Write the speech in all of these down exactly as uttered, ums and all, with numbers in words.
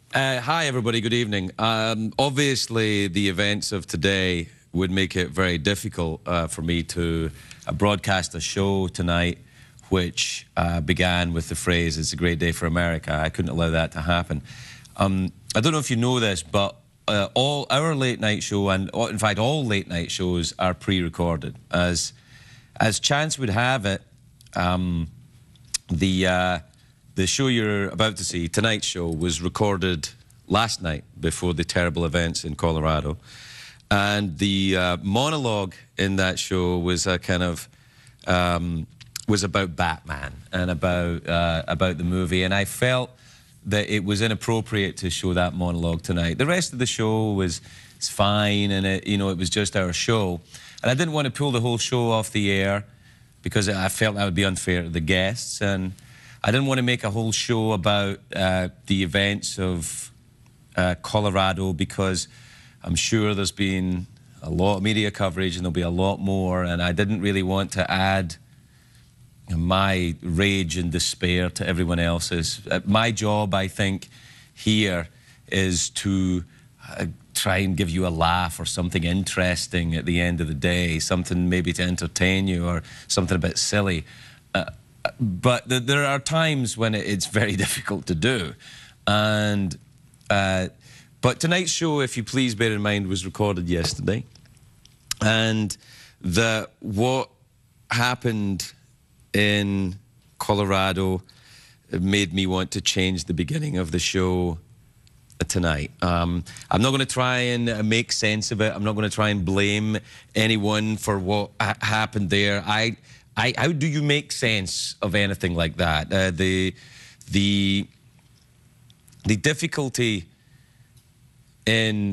Uh, hi, everybody. Good evening. Um, obviously, the events of today would make it very difficult uh, for me to uh, broadcast a show tonight which uh, began with the phrase, "It's a great day for America." I couldn't allow that to happen. Um, I don't know if you know this, but uh, all our late-night show, and in fact, all late-night shows are pre-recorded. As, as chance would have it, um, the... Uh, The show you're about to see, tonight's show, was recorded last night before the terrible events in Colorado. And the uh, monologue in that show was a kind of, um, was about Batman and about, uh, about the movie. And I felt that it was inappropriate to show that monologue tonight. The rest of the show was it's fine, and it, you know, it was just our show. And I didn't want to pull the whole show off the air because I felt that would be unfair to the guests. And I didn't want to make a whole show about uh, the events of uh, Colorado because I'm sure there's been a lot of media coverage and there'll be a lot more, and I didn't really want to add my rage and despair to everyone else's. Uh, my job, I think, here is to uh, try and give you a laugh or something interesting at the end of the day, something maybe to entertain you or something a bit silly. Uh, But th there are times when it's very difficult to do. And, uh, but tonight's show, if you please bear in mind, was recorded yesterday. And the, what happened in Colorado made me want to change the beginning of the show tonight. Um, I'm not going to try and make sense of it. I'm not going to try and blame anyone for what ha happened there. I... I, how do you make sense of anything like that? Uh, the, the, the difficulty in,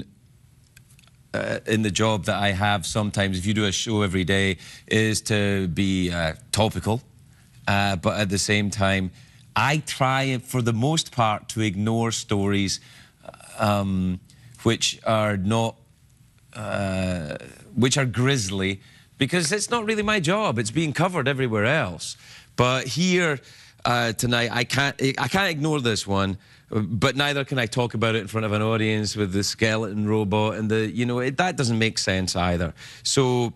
uh, in the job that I have sometimes, if you do a show every day, is to be uh, topical. Uh, but at the same time, I try, for the most part, to ignore stories um, which are not, uh, which are grisly, because it's not really my job. It's being covered everywhere else. But here uh, tonight, I can't, I can't ignore this one, but neither can I talk about it in front of an audience with the skeleton robot and the, you know, it, that doesn't make sense either. So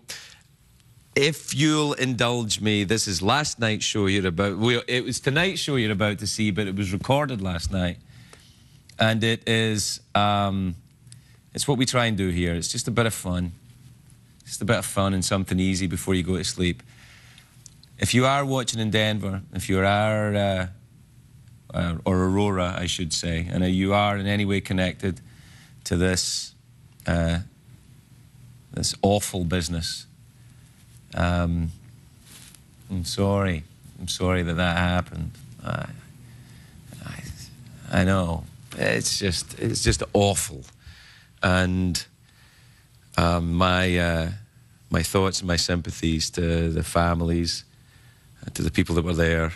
if you'll indulge me, this is last night's show you're about, well, it was tonight's show you're about to see, but it was recorded last night. And it is, um, it's what we try and do here. It's just a bit of fun. Just a bit of fun and something easy before you go to sleep. If you are watching in Denver, if you are, uh, uh, or Aurora, I should say, and you are in any way connected to this, uh, this awful business, um, I'm sorry. I'm sorry that that happened. I, I, I know. It's just, it's just awful. And Um, my, uh, my thoughts and my sympathies to the families, uh, to the people that were there,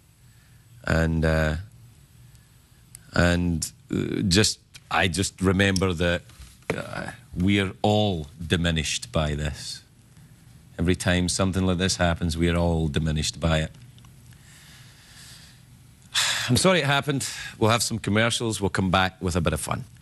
and uh, and uh, just I just remember that uh, we are all diminished by this. Every time something like this happens, we are all diminished by it. I'm sorry it happened. We'll have some commercials. We'll come back with a bit of fun.